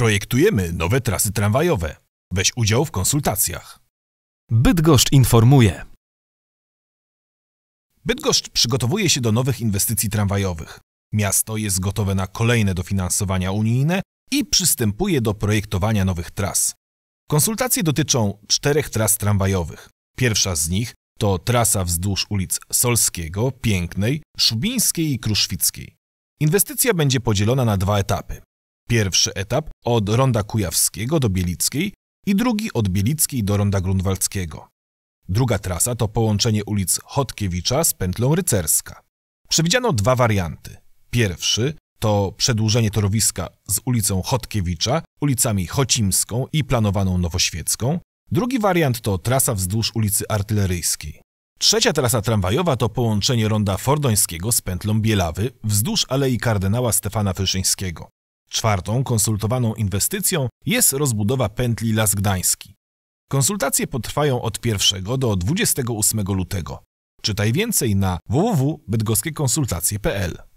Projektujemy nowe trasy tramwajowe. Weź udział w konsultacjach. Bydgoszcz informuje. Bydgoszcz przygotowuje się do nowych inwestycji tramwajowych. Miasto jest gotowe na kolejne dofinansowania unijne i przystępuje do projektowania nowych tras. Konsultacje dotyczą 4 tras tramwajowych. Pierwsza z nich to trasa wzdłuż ulic Solskiego, Pięknej, Szubińskiej i Kruszwickiej. Inwestycja będzie podzielona na 2 etapy. Pierwszy etap od Ronda Kujawskiego do Bielickiej i drugi od Bielickiej do Ronda Grunwaldzkiego. Druga trasa to połączenie ulic Chodkiewicza z pętlą Rycerska. Przewidziano 2 warianty. Pierwszy to przedłużenie torowiska z ulicą Chodkiewicza, ulicami Chocimską i planowaną Nowoświecką. Drugi wariant to trasa wzdłuż ulicy Artyleryjskiej. Trzecia trasa tramwajowa to połączenie Ronda Fordońskiego z pętlą Bielawy wzdłuż Alei Kardynała Stefana Wyszyńskiego. Czwartą konsultowaną inwestycją jest rozbudowa pętli Las Gdański. Konsultacje potrwają od 1 do 28 lutego. Czytaj więcej na www.bydgoskiekonsultacje.pl.